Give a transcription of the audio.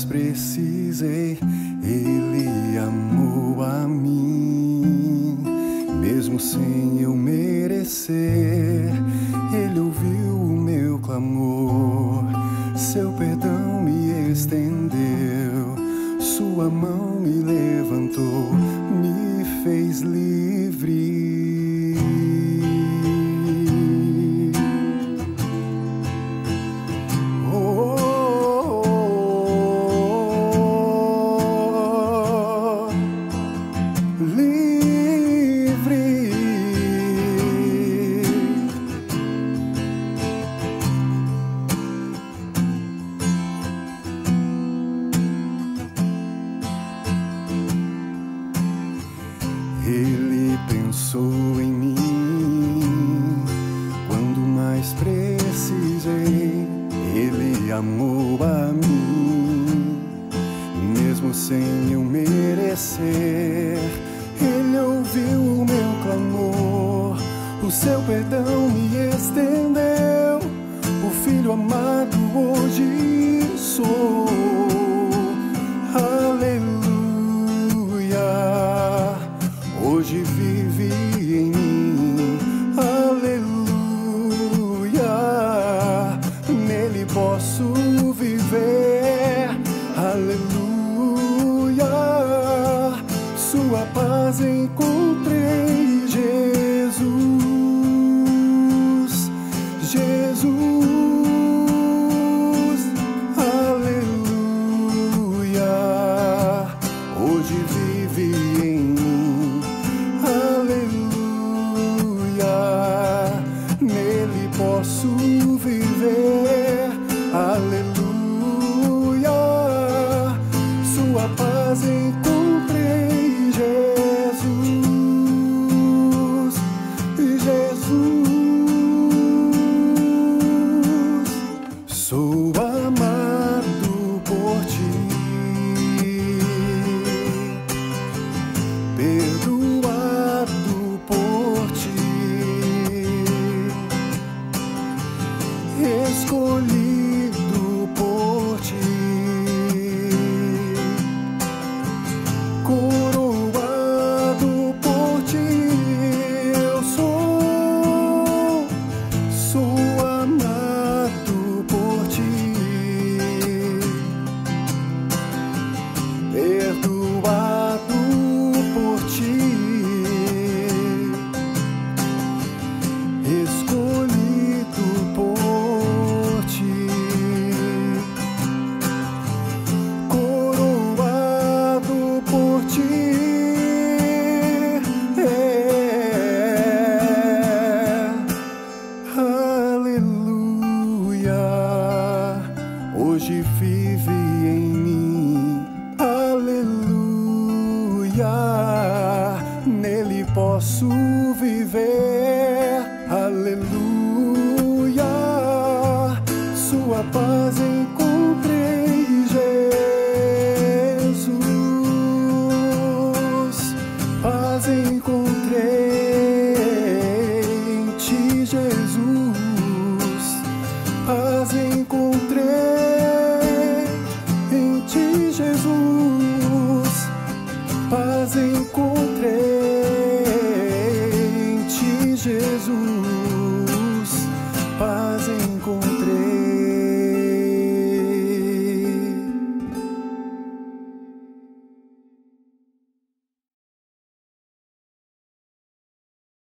precisei, Ele amou a mim, mesmo sem eu merecer. Ele ouviu o meu clamor, seu perdão me estendeu, sua mão me levantou, me fez livre. Ele pensou em mim quando mais precisei. Ele amou a mim, mesmo sem eu merecer. Ele ouviu o meu clamor, o seu perdão me estendeu. O filho amado hoje sou. Hoje vive em mim, aleluia, nele posso viver, aleluia, sua paz encontrei, Jesus, Jesus, aleluia, hoje vive em mim. Nele posso viver, aleluia, sua paz encontrei, Jesus, Jesus, sou amado por ti, perdoado por ti, escolhido por ti, coroado por ti. Eu sou amado por ti, perdoado por ti, escolhido por ti, coroado por ti, aleluia, hoje vive em mim, aleluia, nele posso viver, aleluia, sua paz encontrei, Jesus, paz encontrei em ti, Jesus, paz encontrei em ti, Jesus, paz encontrei.